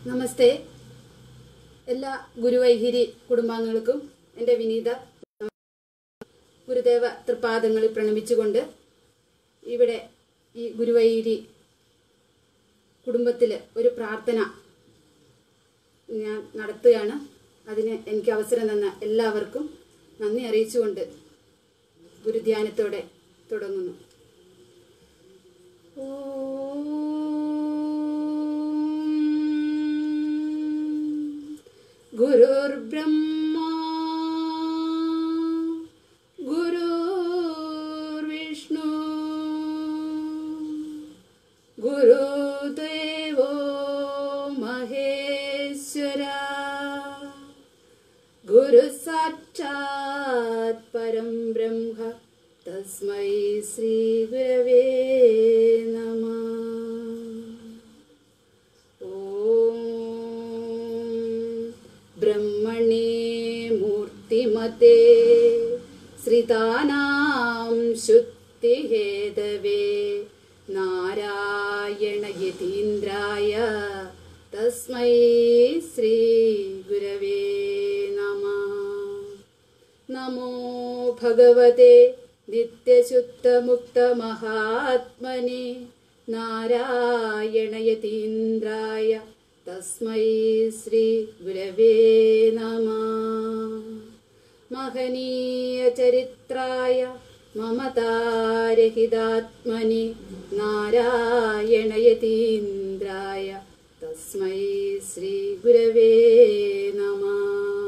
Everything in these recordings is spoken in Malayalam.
നമസ്തേ. എല്ലാ ഗുരുവൈഹിരി കുടുംബാംഗങ്ങൾക്കും എൻ്റെ വിനീത ഗുരുദേവ തൃപാദങ്ങളിൽ പ്രണമിച്ചുകൊണ്ട് ഇവിടെ ഈ ഗുരുവൈഹിരി കുടുംബത്തിൽ ഒരു പ്രാർത്ഥന ഞാൻ നടത്തുകയാണ്. അതിന് എനിക്ക് അവസരം തന്ന എല്ലാവർക്കും നന്ദി അറിയിച്ചുകൊണ്ട് ഗുരുധ്യാനത്തോടെ തുടങ്ങുന്നു. ഗുരുർബ്രഹ്മ ഗുരുർവിഷ്ണു ഗുരുദേവോ മഹേശ്വര ഗുരു സാക്ഷാത് പരം ബ്രഹ്മ തസ്മൈ ശ്രീ ഗുരവേ നമഃ. ബ്രഹ്മണേ മൂർത്തിമതേ ശ്രിതാനാം ശുദ്ധിഹേതവേ നാരായണ യതീന്ദ്രായ തസ്മൈ ശ്രീ ഗുരവേ നമഃ. നമോ ഭഗവതേ നിത്യശുദ്ധമുക്തമഹാത്മനെ നാരായണ യതീന്ദ്രായ തസ്മൈ ശ്രീ ഗുരവേ നമഃ. മഹനീയ ചരിത്രായ മമതാരഹിതാത്മനി നാരായണ യതീന്ദ്രായ തസ്മൈ ശ്രീ ഗുരവേ നമഃ.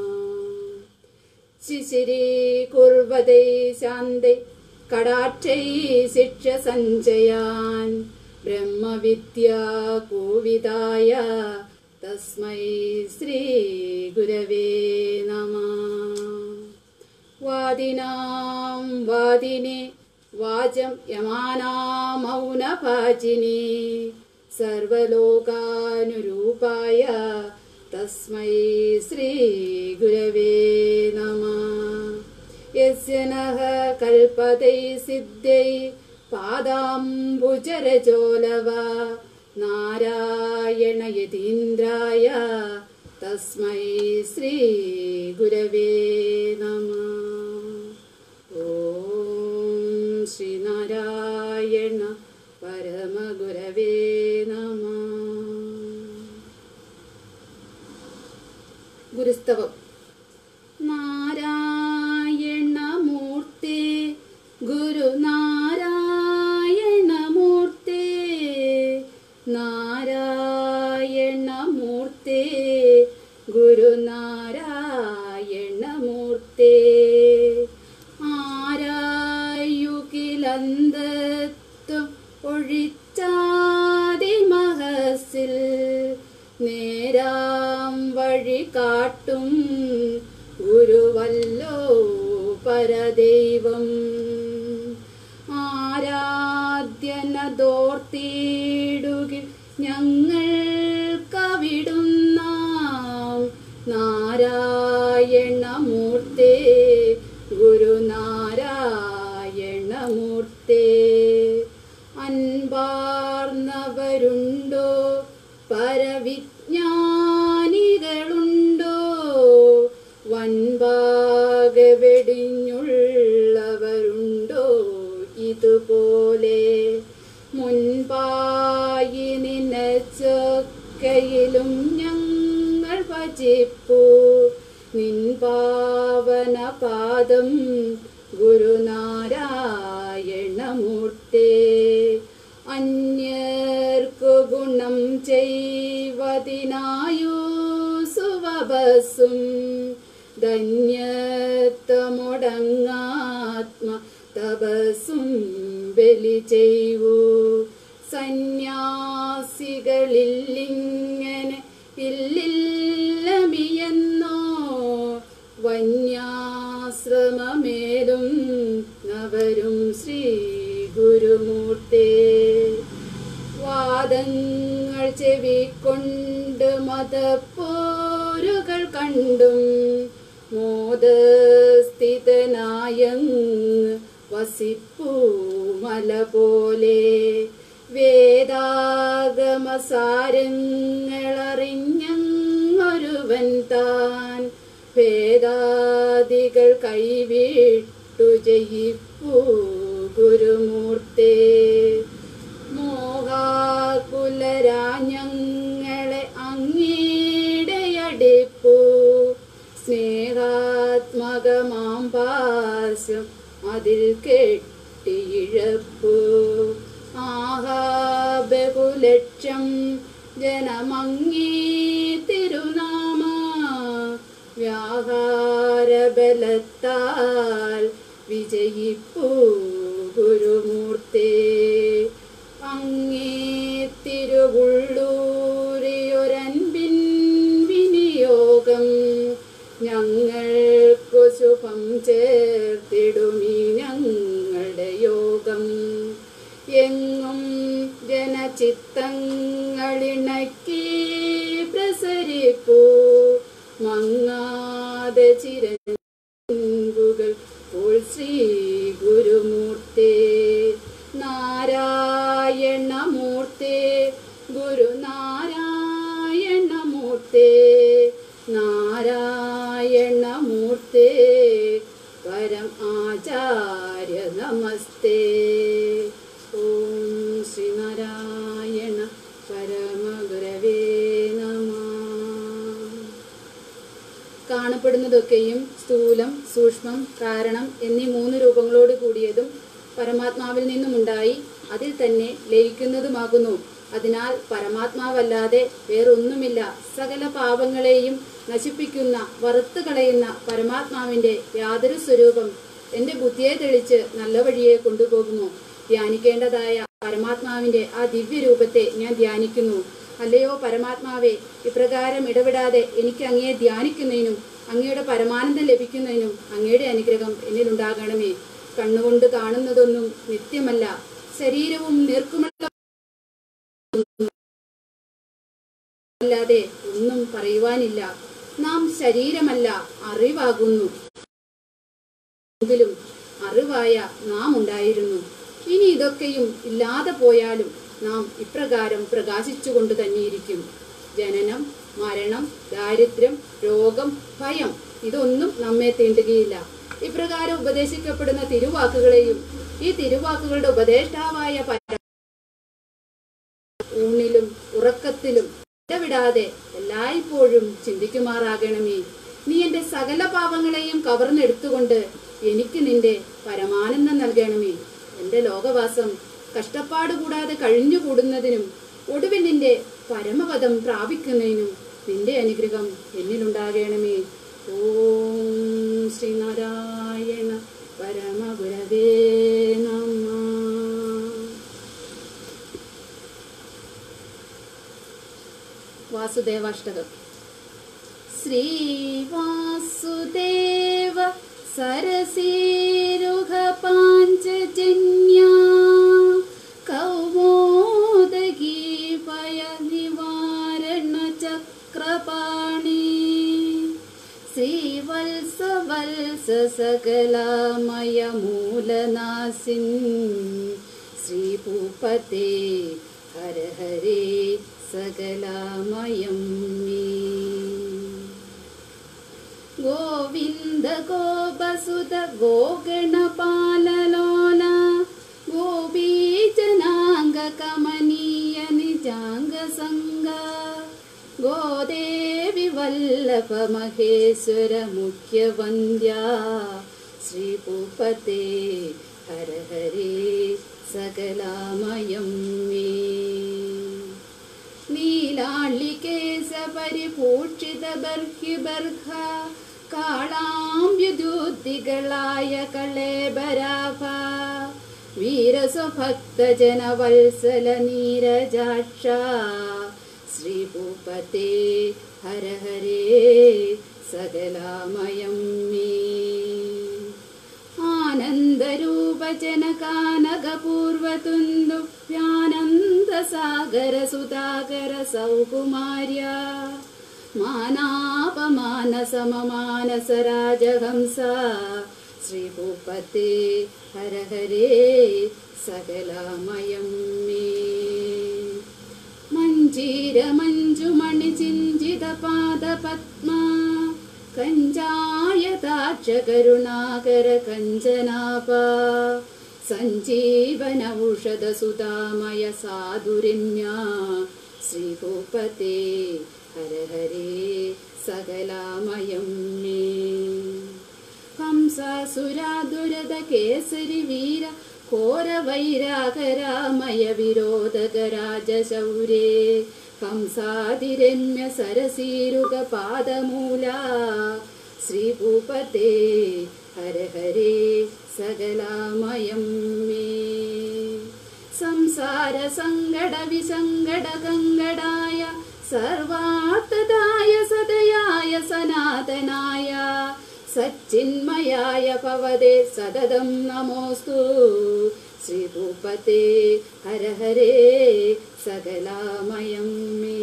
ശിശിരീ കുർവതൈ ശാന്തൈ കടാക്ഷൈ ശിക്ഷ സഞ്ജയാൻ ബ്രഹ്മവിദ്യാ കോവിദായ തസ്മൈ ശ്രീ ഗുരവേ നമഃ. വാദിനാം വാദിനി വാചം യമാനാം മൗനഭാജിനി സർവലോകാനുരൂപായ തസ്മൈ ശ്രീ ഗുരവേ നമഃ. യസ്യ നഃ കൽപതൈ സിദ്ധ്യൈ പാദാംബുജരജോലവ നാരായണ യതീന്ദ്രായ തസ്മൈ ശ്രീ ഗുരവേ നമഃ. ഓം ശ്രീനാരായണ പരമഗുരവേ നമഃ. ഗുരുസ്തവം. നാരായണമൂർത്തേ ഗുരുനാരായണമൂർത്തേ നാരായണമൂർത്തേ ഗുരുനാരായണമൂർത്തേ ആരായുകിലന്തത്വം ഒഴിച്ചാതിമഹസിൽ നേരാം വഴി കാട്ടും ഗുരുവല്ലോ പരദൈവം. ആരാധ്യനതോർത്തിടുകിൽ ഞങ്ങൾക്കവിടുന്നാം നാരായണമൂർത്തേ ഗുരുനാരായണമൂർത്തേ. അൻപാർന്നവരുണ്ടോ പരവിജ്ഞാനികളുണ്ടോ വൻപാകെ വെടിഞ്ഞുള്ളവരുണ്ടോ ഇതുപോലെ മുൻപായി നിനച്ചൊക്കയിലും ഞങ്ങൾ ഭജിപ്പൂ നിൻ പാവന പാദം ഗുരുനാരായണമൂർത്തേ. അന്യർക്കു ഗുണം ചെയ്വതിനായു സുവബസും ധന്യത്വമുടങ്ങാത്മ തപസ്സും ബലി ചെയ്വൂ സന്യാസികളില്ലിങ്ങനെ ഇല്ലില്ലമിയെന്നോ വന്യാശ്രമമേലും നവരും ശ്രീ ഗുരുമൂർത്തേ. വാദങ്ങൾ ചെവിക്കൊണ്ട് മതപ്പോരുകൾ കണ്ടും മോദസ്ഥിതനായങ്ങ് വസിപ്പൂ മല പോലെ വേദാഗമസാരങ്ങളറിഞ്ഞൊരുവൻ താൻ ഭേദാദികൾ കൈവിട്ടു ജയിപ്പൂ ഗുരുമൂർത്തേ. മോഹാകുലരാഞ്ഞങ്ങളെ അങ്ങീടയടിപ്പൂ സ്നേഹാത്മകമാം പാസ്യം അതിൽ കെട്ടിയിഴപ്പൂ. ആഹാ ബഹുലക്ഷം ജനമങ്ങീ തിരുനാമ വ്യാഹാരബലത്താൽ വിജയിപ്പൂ ഗുരുമൂർത്തേ. അങ്ങേ തിരുവുള്ളൂരിയൊരൻപിൻ വിനിയോഗം ഞങ്ങൾക്കു ശുഭം ചേർത്തിടുമീ ഞങ്ങളുടെ യോഗം. എങ്ങും ജനചിത്തങ്ങളിണക്കി പ്രസരിപ്പൂ മങ്ങാതെ ചിരഞ്ജീവികൾ പോൽ ശ്രീ ഗുരുമൂർത്തേ. നാരായണമൂർത്തേ ഗുരുനാരായണമൂർത്തേ നാരായണമൂർത്തേ പരം ആചാര്യ നമസ്തേ. ഓം ശ്രീനാരായണ പരമഗുരവേ നമഃ. കാണപ്പെടുന്നതൊക്കെയും സ്ഥൂലം, സൂക്ഷ്മം, കാരണം എന്നീ 3 രൂപങ്ങളോട് കൂടിയതും പരമാത്മാവിൽ നിന്നുമുണ്ടായി അതിൽ തന്നെ ലയിക്കുന്നതുമാകുന്നു. അതിനാൽ പരമാത്മാവല്ലാതെ വേറൊന്നുമില്ല. സകല പാപങ്ങളെയും നശിപ്പിക്കുന്ന, വറുത്തു കളയുന്ന പരമാത്മാവിന്റെ യാതൊരു സ്വരൂപം എന്റെ ബുദ്ധിയെ തെളിച്ച് നല്ല വഴിയെ കൊണ്ടുപോകുമോ? ധ്യാനിക്കേണ്ടതായ പരമാത്മാവിന്റെ ആ ദിവ്യരൂപത്തെ ഞാൻ ധ്യാനിക്കുന്നു. അല്ലയോ പരമാത്മാവെ, ഇപ്രകാരം ഇടപെടാതെ എനിക്ക് അങ്ങയെ ധ്യാനിക്കുന്നതിനും അങ്ങയുടെ പരമാനന്ദം ലഭിക്കുന്നതിനും അങ്ങയുടെ അനുഗ്രഹം എന്നിലുണ്ടാകണമേ. കണ്ണുകൊണ്ട് കാണുന്നതൊന്നും നിത്യമല്ല. ശരീരവും നീർക്കുമല്ലാതെ ഒന്നും പറയുവാനില്ല. നാം ശരീരമല്ല, അറിവാകുന്നു. എങ്കിലും അറിവായ നാം ഉണ്ടായിരുന്നു. ഇനി ഇതൊക്കെയും ഇല്ലാതെ പോയാലും നാം ഇപ്രകാരം പ്രകാശിച്ചുകൊണ്ട് തന്നെയിരിക്കും. ജനനം, മരണം, ദാരിദ്ര്യം, രോഗം, ഭയം ഇതൊന്നും നമ്മെ തീണ്ടുകയില്ല. ഇപ്രകാരം ഉപദേശിക്കപ്പെടുന്ന തിരുവാക്കുകളെയും ഈ തിരുവാക്കുകളുടെ ഉപദേഷ്ടാവായ ഊണിലും ഉറക്കത്തിലും ഇടവിടാതെ എല്ലായ്പ്പോഴും ചിന്തിക്കുമാറാകണമേ. നീ എന്റെ സകല പാപങ്ങളെയും കവർന്നെടുത്തുകൊണ്ട് എനിക്ക് നിന്റെ പരമാനന്ദം നൽകണമേ. എന്റെ ലോകവാസം കഷ്ടപ്പാട് കൂടാതെ കഴിഞ്ഞുകൂടുന്നതിനും ഒടുവിൽ നിന്റെ പരമപദം പ്രാപിക്കുന്നതിനും നിന്റെ അനുഗ്രഹം എന്നിലുണ്ടാകണമേ. ഓം ശ്രീനാരായണ പരമഗുരവേ നമഃ. വാസുദേവാഷ്ടകം. ശ്രീ വാസുദേവ സരസീരുഹ പാഞ്ചജന്യാ കൗമോദഗീ ഭയ നിവാരണ ചക്രപാണി ശ്രീവത്സ വത്സ സകലാമയ മൂലനാസിൻ ശ്രീഭൂപതേ ഹര ഹരേ സകലാമയം മേ. ഗോവിന്ദ ഗോപസുത ഗോഗണപാലലോല ഗോപീജനാംഗ കമനീയ നിജാംഗ സംഗ ഗോദേവി വല്ലഭ മഹേശ്വര മുഖ്യവന്ദ്യ ശ്രീഭൂപതേ ഹര ഹരേ സകലാമയം മേ. നീലാളികേശ പരിഭൂഷിത ബർഹിബർഹ കാളാംബ്യുദ്യുതികളായ കളേബരാഭ വീരസ്വഭക്തജനവത്സല നീരജാക്ഷ ശ്രീഭൂപതേ ഹര ഹരേ സകലാമയം മേ. ആനന്ദരൂപജനകാനകപൂർവതുന്ദുഭ്യാനന്ദ സാഗര സുധാകര സൗകുമാര്യ മാനാപമാന സമമാനസ രാജഹംസ ശ്രീഭൂപതേ ഹര ഹരേ സകലാമയം മേ. ചീരമഞ്ജുമണി ചിഞ്ചിത പാദപത്മ കഞ്ചായതാക്ഷ കരുണാകര കഞ്ചനാപ സഞ്ജീവന ഔഷധ സുതാമയ സാധുരമ്യ ശ്രീഭൂപതേ ഹര ഹരേ സകലാമയം മേ ഹംസാസുരാദുരത കേസരി വീര ഘോര വൈരാഗരാമയ വിരോധകരാജശൗരേ ഹംസാതിരമ്യ സരസീരുക പാദമൂല ശ്രീഭൂപതേ ഹര ഹരേ സകലാമയം മേ സംസാര സങ്കട വിസങ്കട കങ്കടായ സർവാർത്ഥദായ സദയായ സനാതനായ സച്ചിന്മയായ ഭവതേ സതതം നമോസ്തു ശ്രീഭൂപതേ ഹര ഹരേ സകലാമയം മേ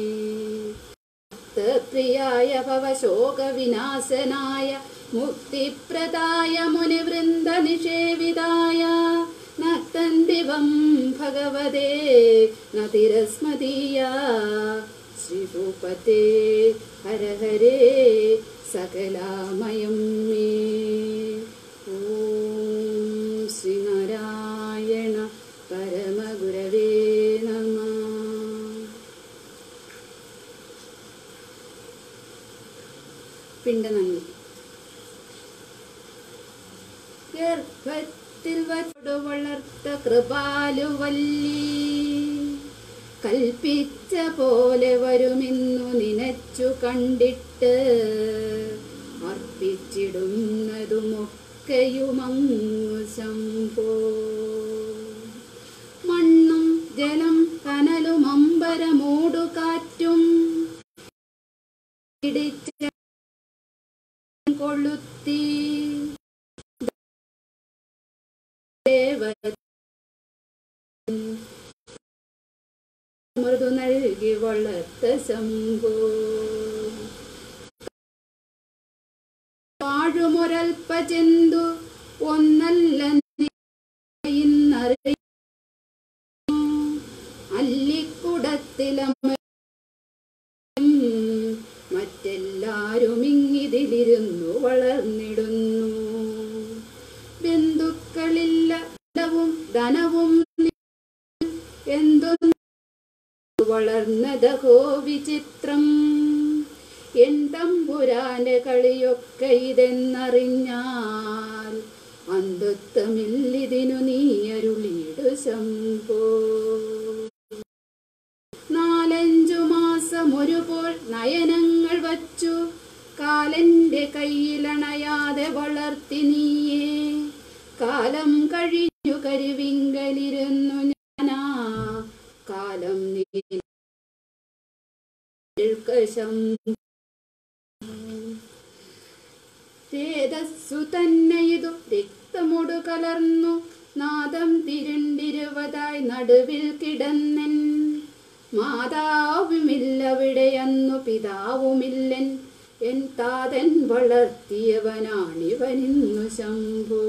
പ്രിയായ ഭവശോകവിനാശനായ മുക്തിപ്രദായ മുനിവൃന്ദ നിഷേവിതായ നക്തന്തിവം ഭഗവതേ നതിരസ്മദീയ ശ്രീഭൂപതേ ഹര ഹരേ സകലാമയം മേ ഓം ശ്രീനാരായണ പരമഗുരവേ നമഃ. പിണ്ടനന്ദി ഗർഭത്തിൽ വച്ചു വളർത്ത കൃപാലുവല്ലി കൽപ്പിച്ച പോലെ വരുമെന്നു നിനച്ചു കണ്ടിട്ട് അർപ്പിച്ചിടുന്നതുമൊക്കെയുമങ്ങു ശംഭോ. മണ്ണും ജലം കനലും അമ്പരമൂടുകാറ്റും ഇടിച്ച കൊളുത്തി മൃദു നൽകി വളർത്ത ശംഭോ. വാഴുമൊരൽപ്പ ജന്തു ഒന്നല്ല അല്ലിക്കുടത്തിലമ്മ മറ്റെല്ലാരും ഇങ്ങിതിലിരുന്നു വളർന്നിടുന്നു. ബന്ധുക്കളില്ല ധനവും എന്തൊന്നു വളർന്നതോ വിചിത്രം. എൻ തമ്പുരാന്റെ കളിയൊക്കെ ഇതെന്നറിഞ്ഞാൽ അന്ധത്വമില്ലിതിനു നീ അരുളിയിടു ശംഭോ. 4-5 മാസം ഒരുപോൾ നയനങ്ങൾ വച്ചു കാലന്റെ കയ്യിലണയാതെ വളർത്തി നീയേ. കാലം കഴിഞ്ഞു കരുവിങ്കലിരുന്നു ഞാനാ കാലം നീ തേജസ്സു തന്നെ ഇതു രക്തമൊടു കലർന്നു നാദം തിരുണ്ടിരുവതായി നടുവിൽ കിടന്നൻ. മാതാവുമില്ലവിടെയന്നു പിതാവുമില്ലൻ എൻ താതൻ വളർത്തിയവനാണിവനിന്നു ശംഭോ.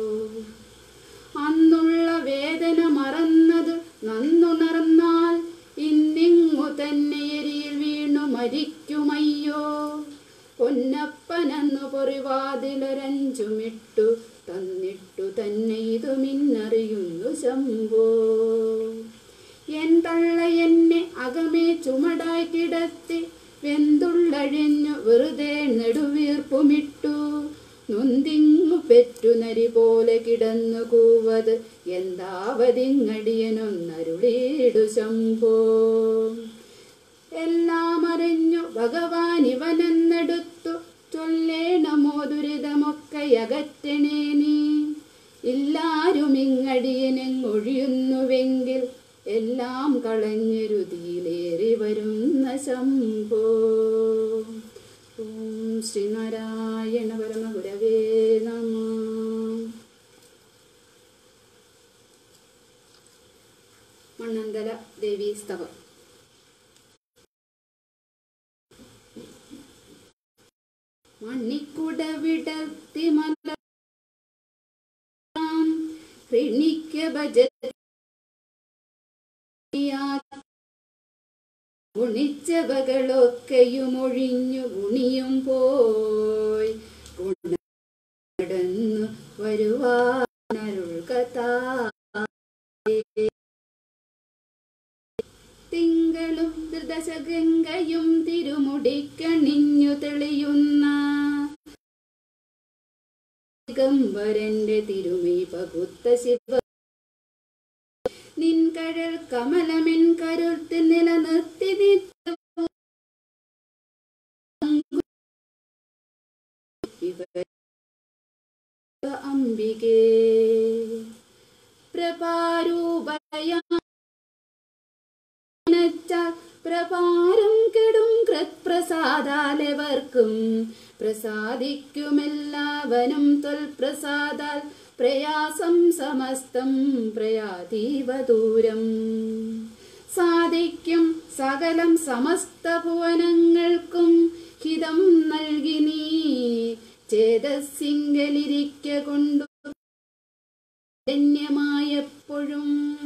അന്നുള്ള വേദന മറന്നത് നന്നുണർന്നാൽ ഇന്നിങ്ങു തന്നെ എരിയിൽ വീണു മരിക്കുമയ്യോ. പൊന്നപ്പനെന്നു പൊറിവാതിലൊരഞ്ചുമിട്ടു തന്നിട്ടു തന്നെ ഇതു മിന്നറിയുന്നു ശംഭോ. എൻ തള്ള എന്നെ അകമേ ചുമടായി കിടത്തി വെന്തുള്ളഴിഞ്ഞു വെറുതെ നെടുവീർപ്പുമിട്ടു. നൊന്തിങ്ങു പെറ്റു നരി പോലെ കിടന്നു കൂവത് എന്താവതിങ്ങടിയനൊന്നരുളീടു ശംഭോ. എല്ലാം അറിഞ്ഞു ഭഗവാൻ ഇവനെന്നെടുത്തു ചൊല്ലേണമോ ദുരിതമൊക്കെ അകറ്റണേ നീ. എല്ലാരും ഇങ്ങടിയനെങ്ങൊഴിയുന്നുവെങ്കിൽ എല്ലാം കളഞ്ഞൊരുതിയിലേറി വരുന്ന ശംഭോ. ഓം ശ്രീനാരായണ പരമഗുരവേ നമഃ. മണ്ണന്തല ദേവീ സ്തവം. മണിക്കുട വിടർത്തി മല ഭജ ഗുണിച്ചവകളൊക്കെയും ഒഴിഞ്ഞു ഗുണിയും പോയി ഗുണടന്നു വരുവാനരുൾകഥാ. തിങ്കളും ത്രിദശഗംഗയും തിരുമുടിക്കണിഞ്ഞു തെളിയുന്ന ദിഗംബരന്റെ തിരുമൈ പകുത്ത ശിവ നിൻ കഴൽ കമലമെൻ കരുത്തിൽ നിലനിർത്തി അംബികേ പ്രഭാരൂപയ പ്രഭാരം കെടും കൃത്പ്രസാദാലെവർക്കും പ്രസാദിക്കുമെല്ലാവനും ത്വൽപ്രസാദാൽ പ്രയാസം സമസ്തം പ്രയാതീവ ദൂരം സാധിക്കും സകലം സമസ്ത ഭുവനങ്ങൾക്കും ഹിതം നൽകി നീ ചേതസ്സിങ്കലിരിക്ക കൊണ്ടു ധന്യമായെപ്പോഴും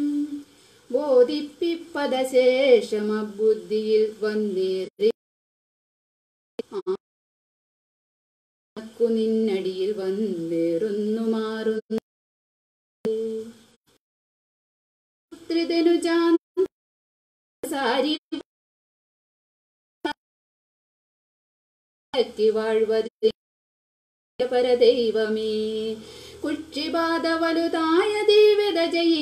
ബോധിപ്പിപ്പദശേഷം അബുദ്ധിയിൽ വന്നേറി നിന്നടിയിൽ വന്നേറുന്നു മാറുന്നു ത്രിധനുജാരി വാഴ്വത് പരദൈവമേ കുക്ഷിബാധ വലുതായ ദൈവത ജയി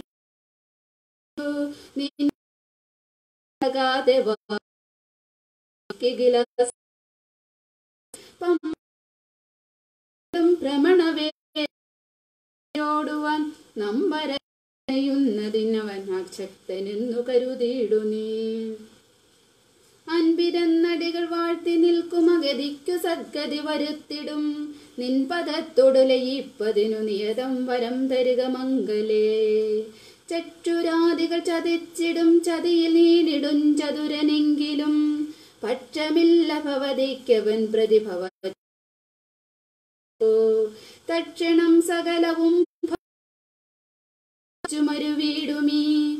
ഭ്രമണവേയോടുവാൻ നമ്പരയുന്നതിനവൻ അശക്തനെന്നു കരുതിയിടു നീ. അൻപിരന്നടികൾ വാഴ്ത്തി നിൽക്കും അഗതിക്കു സദ്ഗതി വരുത്തിടും നിൻ പദത്തോടു ലയിപ്പതിനു നിയതം വരം തരുക മംഗലേ. ചക്ഷുരാദികൾ ചതിച്ചിടും ചതിയിൽ നീടിടും ചതുരനെങ്കിലും പക്ഷമില്ല ഭവതിക്കവൻ പ്രതിഭവ തക്ഷണം സകലവും മരുവീടുമീ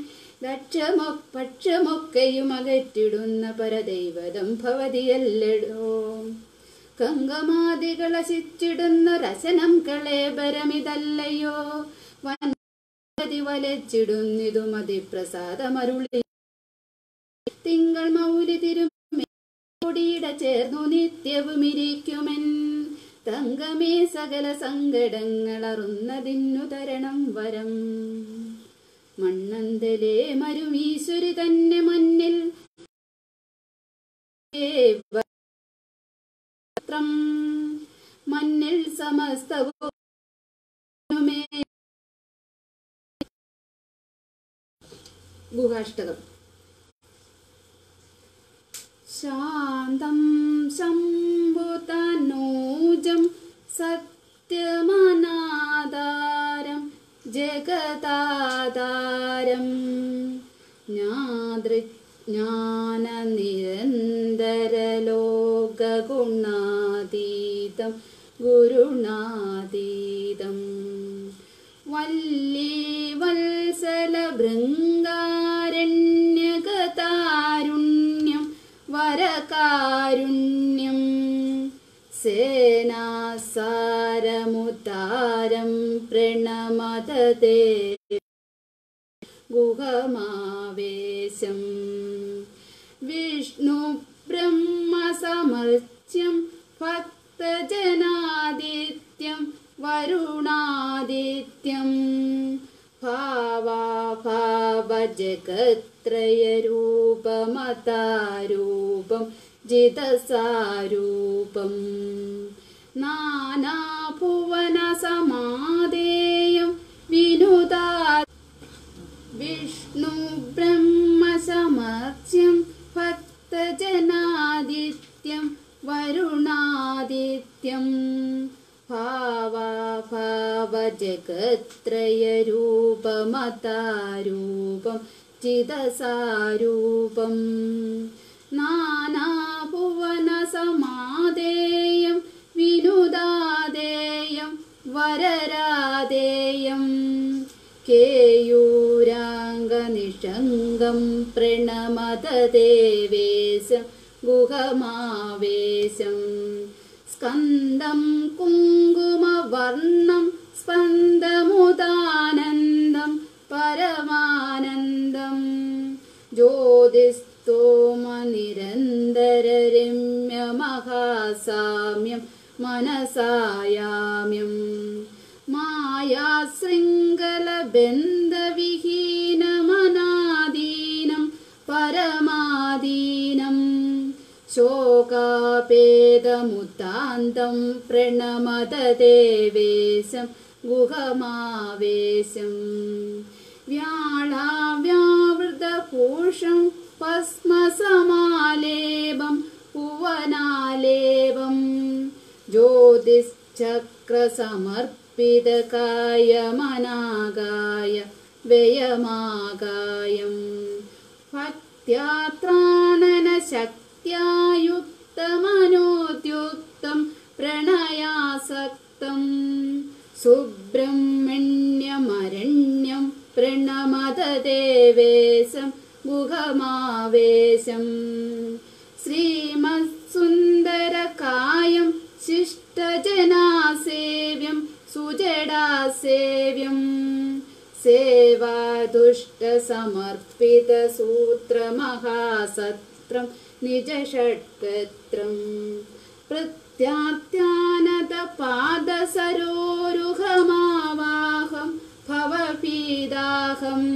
പക്ഷമൊക്കെയും അകറ്റിടുന്ന പരദൈവതം ഭവതിയല്ലടോ. കങ്കമാദികൾ അശിച്ചിടുന്ന രസനം കളേബരമിതല്ലയോ വൻപതി വലച്ചിടുന്നിതു മതിപ്രസാദമരുളി. തിങ്കൾ മൗലി തിരുമേടിയിട ചേർന്നു നിത്യവും ഇരിക്കുമെൻ തങ്കമേ സകല സങ്കടങ്ങൾ അറുന്നതിന്നു തരണം വരം. മണ്ണന്തലേ മരുമീശ്വരി തന്നെ മണ്ണിൽ മണ്ണിൽ സമസ്തവും ഗുഹാഷ്ടകം. ശാന്തം ശംഭുതനൂജം സത്യമനാധാരം ജഗതാധാരം ജ്ഞാനനിരന്തരലോകഗുണാതീതം ഗുരുണാതീതം വല്ലീ വത്സലഭൃംഗാരണ്യകതാരുണ്യം വരകാരുണ്യം സേനാസാരമുതാരം പ്രണമതേ ഗുഹമാവേശം വിഷ്ണു ബ്രഹ്മസമർച്യം ഭക്തജനാദിത്യം വരുണാദിത്യം ഭാവാഭാവജഗത്രയരൂപമതാരൂപം ജിതസാരൂപം നാനാഭുവനസമാദേയം വിനുതാ വിഷ്ണു ബ്രഹ്മസമർച്യം ഭക്തജനാദിത്യം വരുണാദിത്യം ഭാവാഭാവജഗത്രയരൂപമതാരൂപം ജിതസാരൂപം നാനാഭുവനസമാദേയം വിനുദാദേയം വരരാദേയം കേയൂരാംഗനിഷ ശംഖം പ്രണമത ദേവേശം ഗുഹമാവേശം സ്കന്ദം കുങ്കുമവർണം സ്പന്ദമുദാനന്ദം പരമാനന്ദം ജ്യോതിസ്തോമനിരന്തരരമ്യമഹാസാമ്യം മനസായാമ്യം മായാശൃംഖലബന്ധവിഹീനമനാദീനം പരമാദീനം ശോകാപേതമുത്താന്തം പ്രണമത ദേവേശം ഗുഹമാവേശം വ്യാളാവ്യാവൃതഭൂഷം ഭസ്മസമാലേപം ഭുവനാലേപം ജ്യോതിശ്ചക്രസമർപ്പിതകായമനാകായ വ്യയമാകായം ഭക്ത്യാത്രാണനശക്ത്യായുക്തമനോദ്യുക്തം പ്രണയാസക്തം സുബ്രഹ്മണ്യമരണ്യം പ്രണമത ദേവേശം ഗുഹമാവേശം ശ്രീമത്സുന്ദരകായം ശിഷ്ടജനാസേവ്യം സുജടാസേവ്യം സേവാദുഷ്ടസമർപ്പിതസൂത്രമഹാസത്രം നിജഷഡ്ഗത്രം പ്രത്യാത്യാനതപാദസരോരുഹമാവാഹം ഭവഭീതാഹം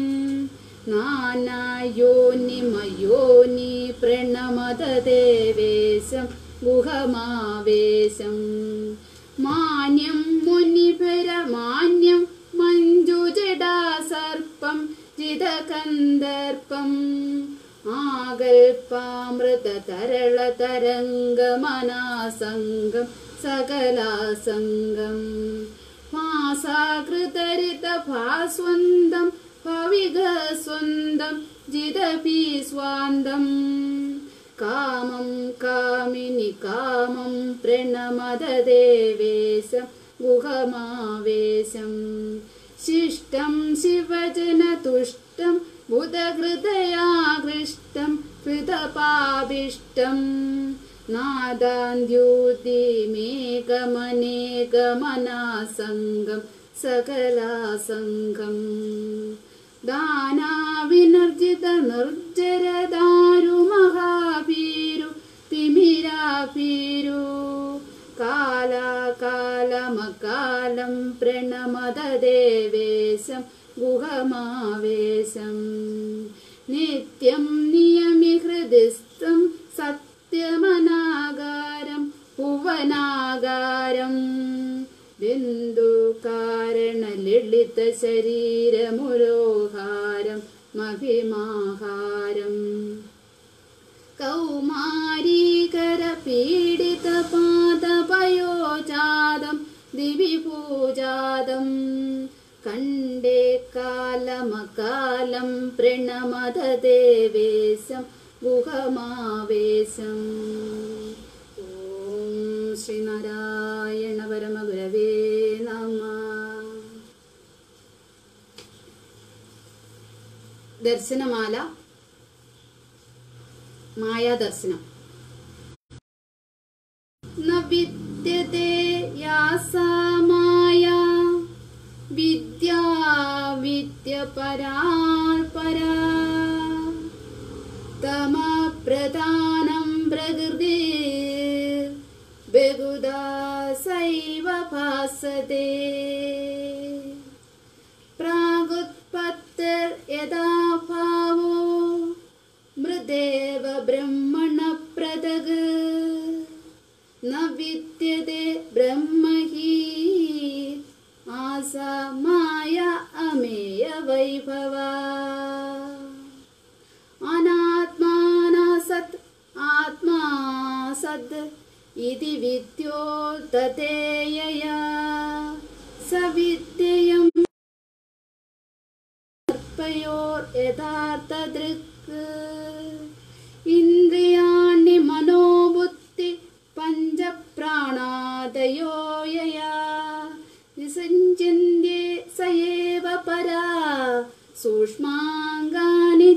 നാനായോനിമയോനി പ്രണമത ദേവേശം ഗുഹമാവേശം മാന്യം മുനിഭരമാന്യം മഞ്ജുജടാസർപ്പം ജിതകന്ദർപ്പം ആകൽപാമൃതതരളതരംഗമനാസംഗം സകലാസംഗം ഭാസാകൃതരിതഭാസ്വന്തം ഭവികസ്വന്തം ജിതപി സ്വാന്തം കാമം കാമിനി കാമം പ്രണമത ദേവേശം ഗുഹമാവേശം ശിഷ്ടം ശിവജനതുഷ്ടം ബുധഹൃദയാകൃഷ്ടം ഹൃതപാഭിഷ്ടം നാദാന്ത്യുതിമേകമനേകമനാസംഗം സകലാസംഗം ദാനാവിനർജിത നിർജ്ജരദാരു മഹാഭീരു തിമിരാഭീരു കാലാകാലമകാലം പ്രണമത ദേവേശം ഗുഹമാവേശം നിത്യം നിയമിഹൃദിസ്ഥം സത്യമനാകാരം ഭുവനാകാരം ബിന്ദുകാരണലളിത ശരീരമുരോഹാരം മഹിമാഹാരം കൗമാരീകര പീഡിത പാദപയോജാതം ദിവിപൂജാതം കണ്ടേ കാലമകാലം പ്രണമത ദേവേശം ഗുഹമാവേശം ഓം ശ്രീനാരായണ പരമഗുരവേ നമഃ. ദർശനമാല മായാദർശനം. ന വിദ്യതേ യാസാ മായാ വിദ്യാ വിദ്യപരാൽപരാ തമപ്രധാനം പ്രകൃതി ബഹുധാ സൈവ ഭാസതേ പ്രാഗുത്പത്തിർ യഥാ ഭാവോ മൃദേവ ബ്രഹ്മണ പ്രദഗ് ന വിദ്യതേ ബ്രഹ്മ ഹി ആസാ മായ അമേയ വൈഭവ അനാത്മാനാസത് ആത്മാ സദ് ഇതി വിദ്യോ തതേയയാ സവിദ്യയം സർപ്പയോർ യഥാർത്ഥദൃക് ഇന്ദ്രിയാണി മനോബുദ്ധി പഞ്ചപ്രാണാദയോ യയാ വിസഞ്ജന്യേ സയേവ പരാ സൂക്ഷ്മാംഗാനി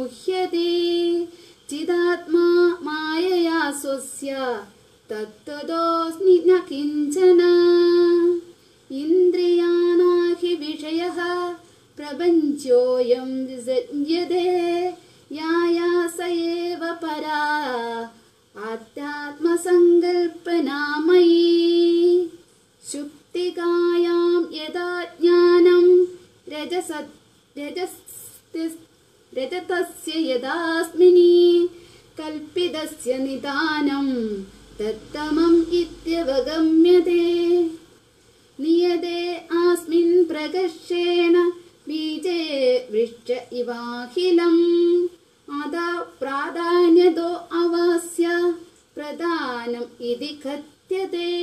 മുഹ്യതി ചിദാത്മാ മായയാ സ്വസ്യ തത്വതോസ്മി ന കിഞ്ചന ഇന്ദ്രിയാണാഹി വിഷയഃ പ്രപഞ്ചോയം വിസജ്യതേ യായാസ ഏവ പരാ ആത്മാസങ്കൽപ്പനാമയീ ശുക്തികായാം യഥാ ജ്ഞാനം രജതസ്യ യഥാസ്മിനി കൽപ്പിതസ്യ നിദാനം തത്തമം ഇത്യവഗമ്യതേ നിയതേ ആസ്മിൻ പ്രകർഷേണ ബീജേ വൃക്ഷ ഇവാഖിലം അതാ പ്രാധാന്യതോ അവാസ്യ പ്രധാനം ഇതി കഥ്യതേ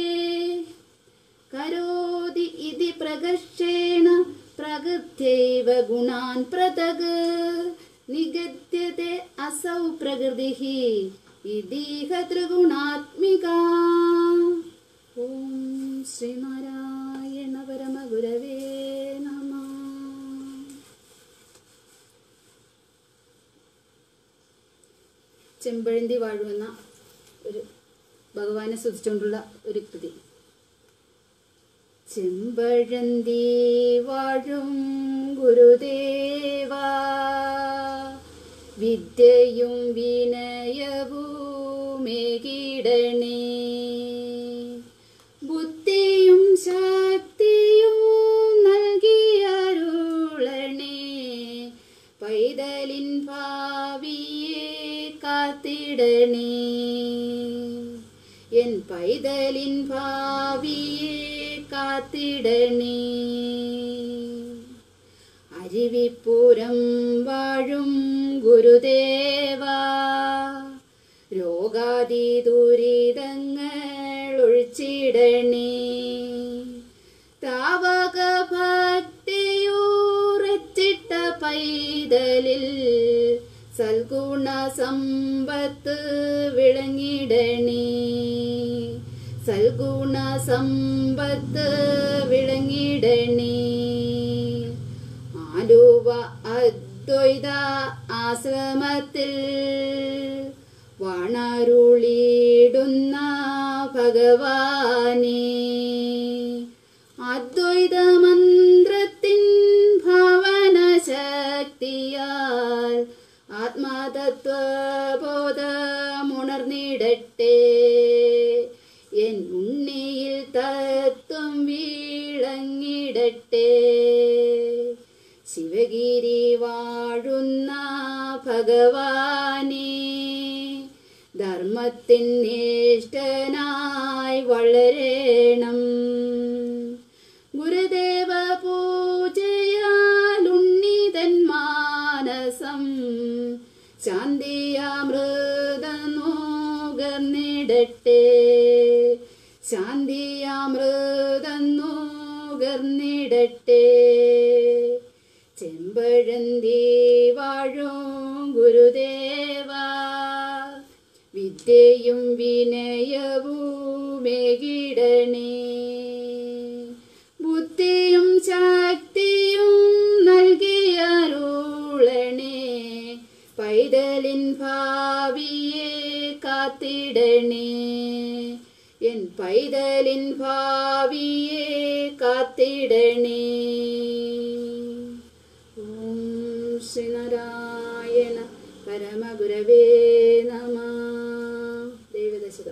കരോതി ഇതി പ്രകർഷേണ പ്രകൃത്യൈവ ഗുണാൻ പൃഥക് നിഗദ്യത്തെ അസൗ പ്രകൃതിഃ ഇതീഹ ത്രിഗുണാത്മികാ. ഓം ശ്രീനാരായണ പരമഗുരവേ നമഃ. ചെമ്പഴന്തി വാഴുമെന്ന ഒരു ഭഗവാനെ സ്തുതിച്ചുകൊണ്ടുള്ള ഒരു കൃതി. ചെമ്പഴന്തി വാഴും ഗുരുദേവാ വിദ്യയും വിനയവുമേകിടണേ ബുദ്ധിയും ശക്തിയും നൽകിയരുളണേ പൈതലിൻ ഭാവിയെ കാത്തിടണേ എൻ പൈതലിൻ ഭാവിയെ കാത്തിടണേ അരുവിപ്പുറം വാഴും ഗുരുദേവാ രോഗാദി ദുരിതങ്ങൾ ഒഴിച്ചിടണേ താവക ഭക്തിയൂറച്ചിട്ട പൈതലിൽ സൽഗുണ സമ്പത്ത് വിളങ്ങിടണേ സൽഗുണ സമ്പത്ത് വിളങ്ങിടണേ ആലുവ അദ്വൈത ആശ്രമത്തിൽ വാണരുളിടുന്ന ഭഗവാനേ അദ്വൈത മന്ത്രത്തിൻ ഭാവന ശക്തിയാൽ ആത്മതത്വബോധമുണർന്നിടട്ടെ എൻ ഉണ്ണിയിൽ തത്വം വീളങ്ങിടട്ടെ ശിവഗിരി വാഴുന്ന ഭഗവാനേ ധർമ്മത്തിൻ നിഷ്ഠനായി വളരണം ഗുരുദേവ പൂജയാൽ ഉണ്ണിതൻ മാനസം ശാന്തിയാമൃതന്നുകർന്നിടട്ടെ ശാന്തിയാമൃതന്നുകർന്നിടട്ടെ ചെമ്പഴന്തി വാഴും ഗുരുദേവാ വിദ്യയും വിനയവുമേകിടണേ ബുദ്ധിയും ശക്തിയും നൽകിയരുളണേ പൈതലിൻ ഭാവിയെ കാത്തിടണേ എൻ പൈതലിൻ ഭാവിയെ കാത്തിടണേ. ഓം ശ്രീനാരായണ പരമഗുരവേ നമഃ. ദൈവദശകം.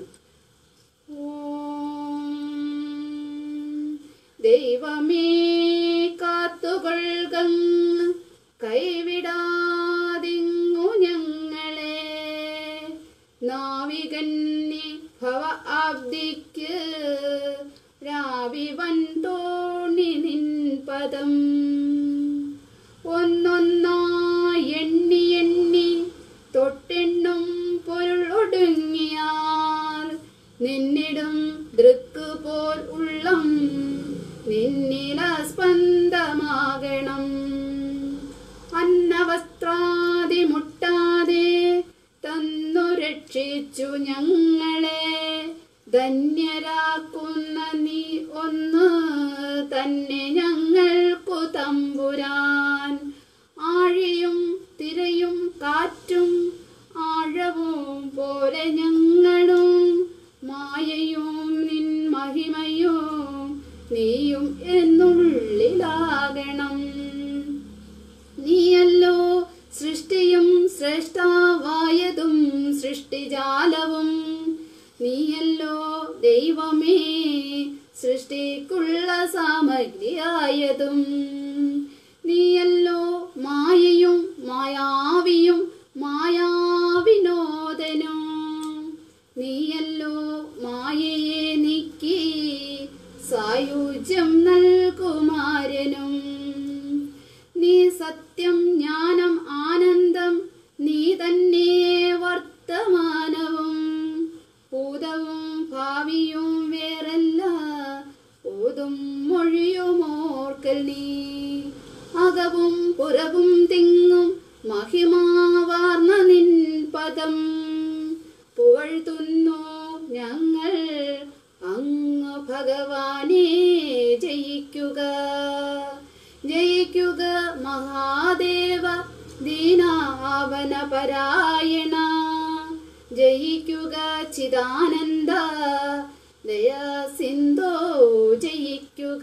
ദൈവമേ കാത്തുകൊള്ളുക കൈവിടാതിങ്ങു ഞങ്ങളെ നാവികന്നി ഭവ ആബ്ദിക്ക് രാവിവൻ തോണി നിൻ പദം ഒന്നൊന്നായി എണ്ണി എണ്ണി തൊട്ടെണ്ണും പൊരുൾ ഒടുങ്ങിയാൽ നിന്നിടും ദൃക്ക് പോൽ ഉള്ളം നിന്നില സ്പന്ദമാകണം അന്നവസ്ത്രാദി മുട്ടാതെ തന്നു രക്ഷിച്ചു ഞങ്ങളെ ധന്യരാക്കുന്ന നീ ഒന്ന് തന്നെ ഞങ്ങൾക്കു തമ്പുരാൻ ആഴിയും തിരയും കാ നീയും എന്നുള്ളിലാകണം. നീയല്ലോ സൃഷ്ടിയും ശ്രേഷ്ഠാവായതും സൃഷ്ടിജാലവും. നീയല്ലോ ദൈവമേ സൃഷ്ടിക്കുള്ള സാമഗ്രിയായതും. നീയല്ലോ മായയും മായാവിയും മായാവിനോദനും. നീയല്ലോ മായയെ നീക്കി സായുജ്യം നൽകുമാരനും. നീ സത്യം ജ്ഞാനം ആനന്ദം നീ തന്നെ വർത്തമാനവും. ഭൂതവും ഭാവിയും വേറല്ല ഓതും മൊഴിയുമോർക്കൽ നീ. അകവും പുറവും തിങ്ങും മഹിമാവാർന്ന നിൻ പദം പുകഴ്ത്തുന്നു ഞങ്ങൾ അങ്ങ് ഭഗവാനെ. ജയിക്കുക ജയിക്കുക മഹാദേവ ദീനാവന പരായണ. ജയിക്കുക ചിദാനന്ദ ദയാ സിന്ധോ. ജയിക്കുക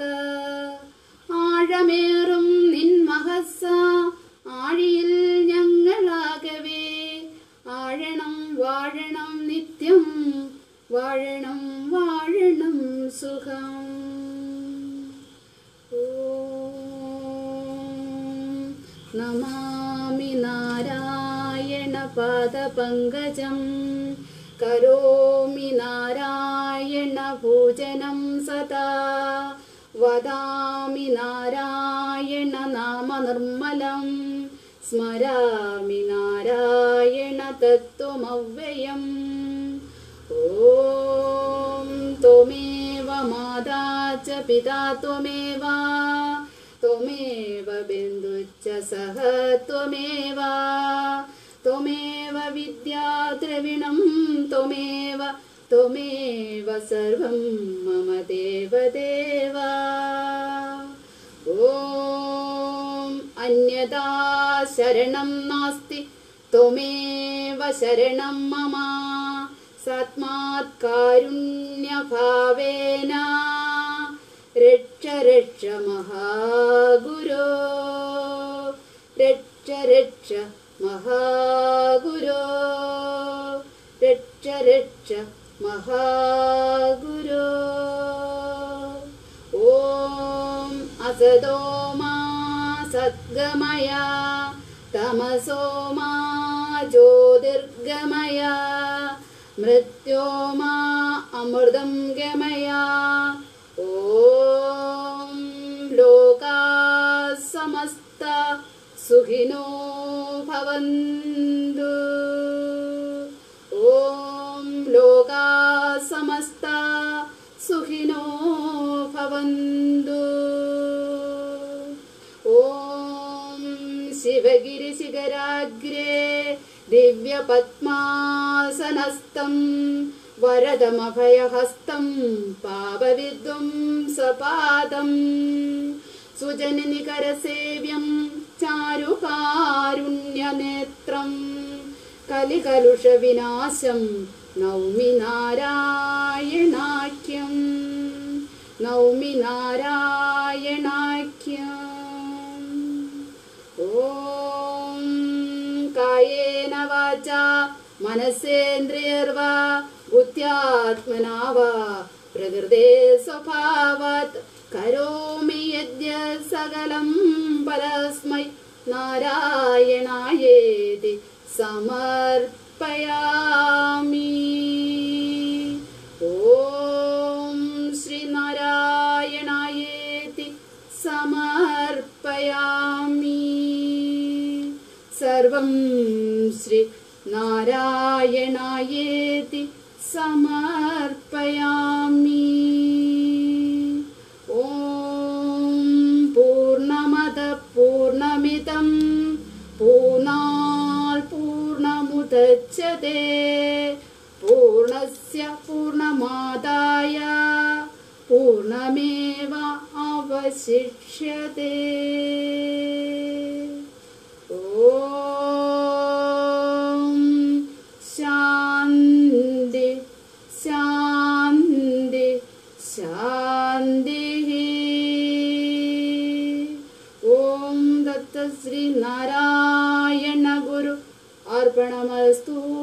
ആഴമേറും നിൻ മഹസ്സ ആഴിയിൽ ഞങ്ങളാകവേ. ആഴണം വാഴണം നിത്യം വാഴണം വാഴണം സുഖം. നമാമി നാരായണ പാദപങ്കജം. കരോമി നാരായണ പൂജനം സദാ. വദാമി നാരായണ നാമ നിർമ്മലം. സ്മരാമി നാരായണ തത്വമവ്യയം. ഓം ത്വമേവ മാതാ ച പിതാ ത്വമേവ. ത്വമേവ ബിന്ദുശ്ച സഹ ത്വമേവ. ത്വമേവ വിദ്യാ ദ്രവിണം ത്വമേവ. ത്വമേവ സർവം മമ ദേവദേവ. ഓം അന്യഥാ ശരണം നാസ്തി ത്വമേവ ശരണം മമ. സാത്മാത് കാരുണ്യഭാവേന രക്ഷ രക്ഷ മഹാഗുരോ. രക്ഷ രക്ഷ മഹാഗുരോ. രക്ഷ രക്ഷ മഹാഗുരോ. ഓം അസതോ മാ സദ്ഗമയ തമസോ മാ ജ്യോതിർഗമയ. മൃത്യോ മാ അമൃതം ഗമയ. ഓം ലോകാ സമസ്ത സുഖിനോ ഭവന്തു. ഓം ലോകാ സമസ്ത സുഖിനോ ഭവന്തു. ഓം ശിവഗിരി ശിഖരാഗ്രേ ദിവ്യപത്മാസനസ്ഥം വരദമഭയഹസ്തം പാപവിധ്വംസപാദം. സുജനനികരസേവ്യം ചാരുകാരുണ്യനേത്രം. കലികലുഷവിനാശം നൗമി നാരായണാഖ്യം. നൗമി നാരായണാഖ്യം. ഓം കായേന വാചാ മനസേന്ദ്രിയർവാ ബുദ്ധ്യാത്മനാ വാ പ്രകൃതേ സ്വഭാവാത് കരോമി യദ്യത് സകലം പരസ്മൈ നാരായണായേതി സമർപ്പയാമി. ഓം ശ്രീ നാരായണായേതി സമർപ്പയാമി. സർവം ശ്രീ നാരായണായേതി സമർപ്പയാമി. ഓം പൂർണ്ണമദ പൂർണ്ണമിദം പൂർണ്ണാത് പൂർണ്ണമുദച്യത്തെ പൂർണ്ണസ്യ പൂർണ്ണമാദായ പൂർണ്ണമേവ അവശിഷ്യത്തെ. ഓം ശാന്തി ശാന്തി ശാന്തി. ശ്രീനാരായണ ഗുരു അർപ്പണമസ്തു.